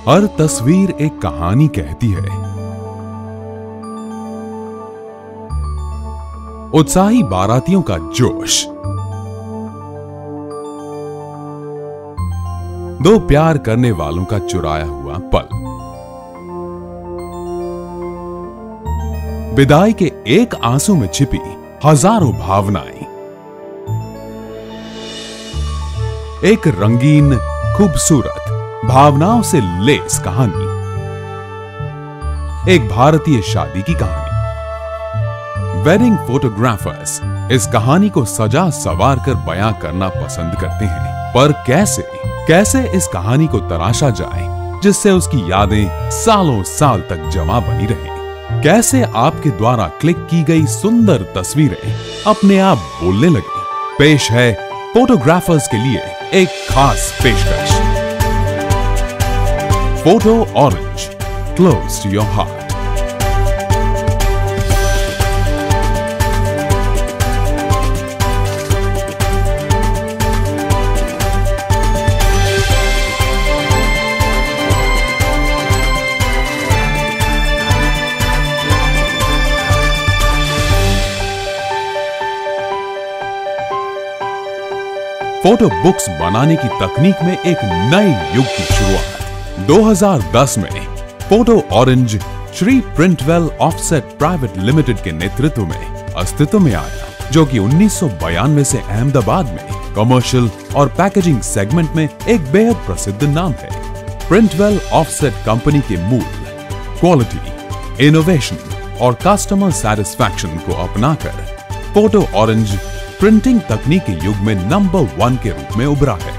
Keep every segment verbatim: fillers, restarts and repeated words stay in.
हर तस्वीर एक कहानी कहती है। उत्साही बारातियों का जोश, दो प्यार करने वालों का चुराया हुआ पल, विदाई के एक आंसू में छिपी हजारों भावनाएं, एक रंगीन खूबसूरत भावनाओं से लेस कहानी, एक भारतीय शादी की कहानी। वेडिंग फोटोग्राफर्स इस कहानी को सजा सवार कर बयां करना पसंद करते हैं, पर कैसे कैसे इस कहानी को तराशा जाए जिससे उसकी यादें सालों साल तक जमा बनी रहे। कैसे आपके द्वारा क्लिक की गई सुंदर तस्वीरें अपने आप बोलने लगे। पेश है फोटोग्राफर्स के लिए एक खास पेशकश, Photo Orange, close to your heart. Photo books बनाने की तकनीक में एक नए युग की शुरुआत। दो हज़ार दस में Photo Orange Shri Printwell offset private limited के नेतृत्व में अस्तित्व में आया, जो कि उन्नीस सौ बयानवे से अहमदाबाद में कमर्शियल और पैकेजिंग सेगमेंट में एक बेहद प्रसिद्ध नाम है। प्रिंटवेल ऑफसेट कंपनी के मूल क्वालिटी, इनोवेशन और कस्टमर सेटिस्फैक्शन को अपनाकर फोटो ऑरेंज प्रिंटिंग तकनीक के युग में नंबर वन के रूप में उभरा है।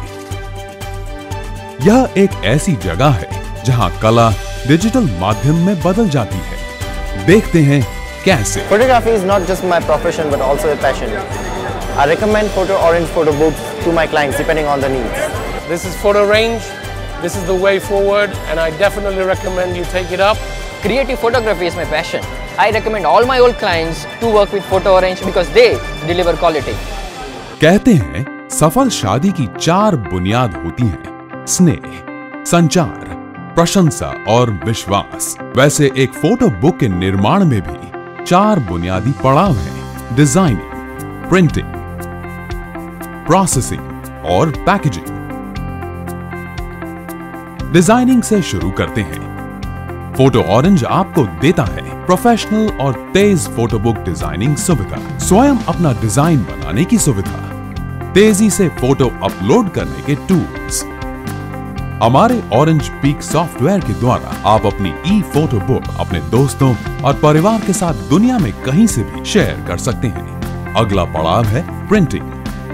यह एक ऐसी जगह है जहां कला डिजिटल माध्यम में बदल जाती है। देखते हैं कैसे। Photography is not just my profession but also a passion. I recommend Photo Orange photo books to my clients depending on the needs. This is Photo Range. This is the way forward, and I definitely recommend you take it up. Creative photography is my passion. I recommend all my old clients to work with Photo Orange because they deliver quality. कहते हैं सफल शादी की चार बुनियाद होती हैं: स्नेह, संचार, प्रशंसा और विश्वास। वैसे एक फोटो बुक के निर्माण में भी चार बुनियादी पड़ाव हैं: डिजाइनिंग, प्रिंटिंग, प्रोसेसिंग और पैकेजिंग। डिजाइनिंग से शुरू करते हैं। फोटो ऑरेंज आपको देता है प्रोफेशनल और तेज फोटो बुक डिजाइनिंग सुविधा, स्वयं अपना डिजाइन बनाने की सुविधा, तेजी से फोटो अपलोड करने के टूल्स। हमारे ऑरेंज पीक सॉफ्टवेयर के द्वारा आप अपनी ई फोटो बुक अपने दोस्तों और परिवार के साथ दुनिया में कहीं से भी शेयर कर सकते हैं। अगला पड़ाव है प्रिंटिंग।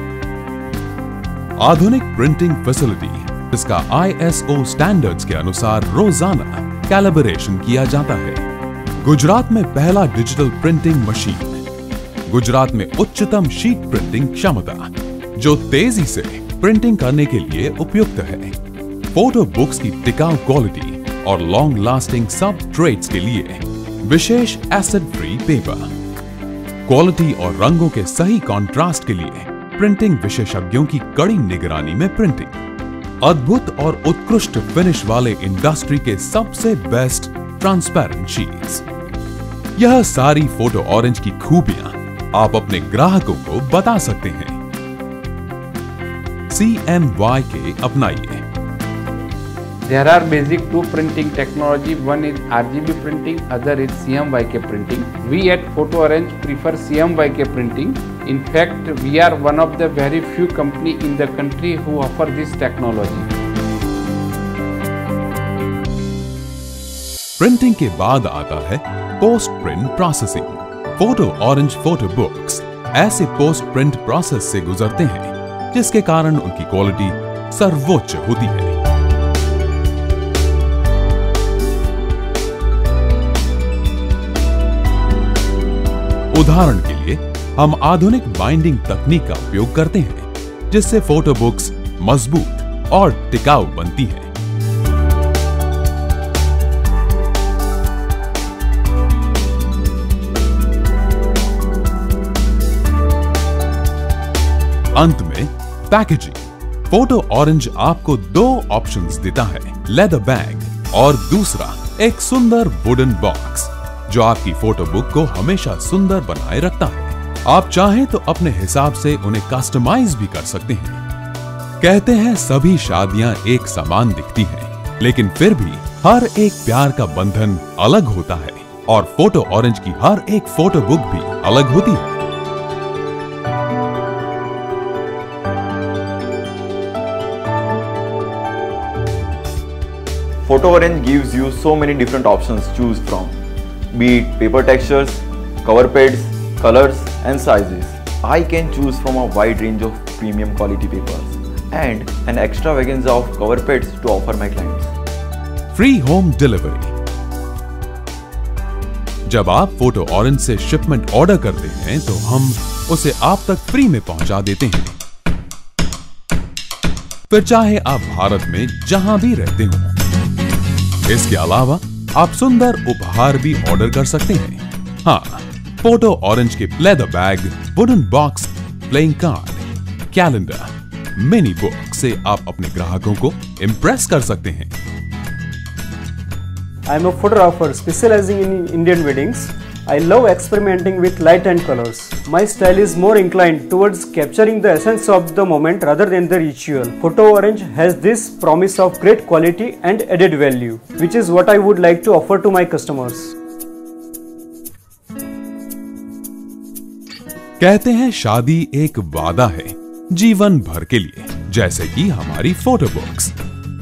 आधुनिक प्रिंटिंग फैसिलिटी, जिसका आई एस ओ स्टैंडर्ड्स के अनुसार रोजाना कैलिब्रेशन किया जाता है। गुजरात में पहला डिजिटल प्रिंटिंग मशीन, गुजरात में उच्चतम शीट प्रिंटिंग क्षमता, जो तेजी से प्रिंटिंग करने के लिए उपयुक्त है। फोटो बुक्स की टिकाऊ क्वालिटी और लॉन्ग लास्टिंग सब ट्रेड्स के लिए विशेष एसिड फ्री पेपर, क्वालिटी और रंगों के सही कंट्रास्ट के लिए प्रिंटिंग विशेषज्ञों की कड़ी निगरानी में प्रिंटिंग, अद्भुत और उत्कृष्ट फिनिश वाले इंडस्ट्री के सबसे बेस्ट ट्रांसपेरेंट शीट्स। यह सारी फोटो ऑरेंज की खूबियां आप अपने ग्राहकों को बता सकते हैं। सी एम वाई के अपनाइए। There are basic two printing technology. One is R G B printing, other is C M Y K printing. We at Photo Orange prefer C M Y K printing. In fact, we are one of the very few company in the country who offer this technology. Printing के बाद आता है post print processing. Photo Orange photo books ऐसे post print process से गुजरते हैं जिसके कारण उनकी क्वालिटी सर्वोच्च होती है। उदाहरण के लिए हम आधुनिक बाइंडिंग तकनीक का उपयोग करते हैं, जिससे फोटो बुक्स मजबूत और टिकाऊ बनती हैं। अंत में पैकेजिंग। फोटो ऑरेंज आपको दो ऑप्शंस देता है: लेदर बैग और दूसरा एक सुंदर वुडन बॉक्स जो आपकी फोटो बुक को हमेशा सुंदर बनाए रखता है। आप चाहें तो अपने हिसाब से उन्हें कस्टमाइज भी कर सकते हैं। कहते हैं सभी शादियां एक समान दिखती हैं, लेकिन फिर भी हर एक प्यार का बंधन अलग होता है और फोटो ऑरेंज की हर एक फोटो बुक भी अलग होती है। Photo Orange gives you so many different options to choose from, be it paper textures, cover pads, colors and sizes. I can choose from a wide range of premium quality papers and an extravaganza of cover pads to offer my clients. Free home delivery. जब आप Photo Orange से shipment order करते हैं तो हम उसे आप तक फ्री में पहुंचा देते हैं, फिर चाहे आप भारत में जहां भी रहते हो। इसके अलावा आप सुंदर उपहार भी ऑर्डर कर सकते हैं। हाँ, फोटो ऑरेंज के leather bag, wooden box, playing card, calendar, mini book से आप अपने ग्राहकों को इम्प्रेस कर सकते हैं। I am a photographer specializing in Indian weddings. I love experimenting with light and colors. My style is more inclined towards capturing the essence of the moment rather than the ritual. Photo Orange has this promise of great quality and added value, which is what I would like to offer to my customers. कहते हैं शादी एक वादा है जीवन भर के लिए, जैसे कि हमारी फोटो बुक्स।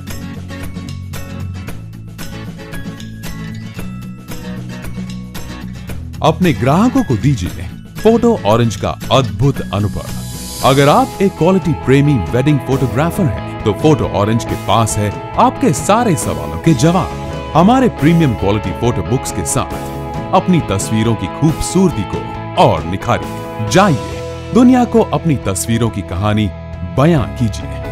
अपने ग्राहकों को दीजिए फोटो ऑरेंज का अद्भुत अनुभव। अगर आप एक क्वालिटी प्रेमी वेडिंग फोटोग्राफर हैं, तो फोटो ऑरेंज के पास है आपके सारे सवालों के जवाब। हमारे प्रीमियम क्वालिटी फोटो बुक्स के साथ अपनी तस्वीरों की खूबसूरती को और निखारिए। जाइए, दुनिया को अपनी तस्वीरों की कहानी बयां कीजिए।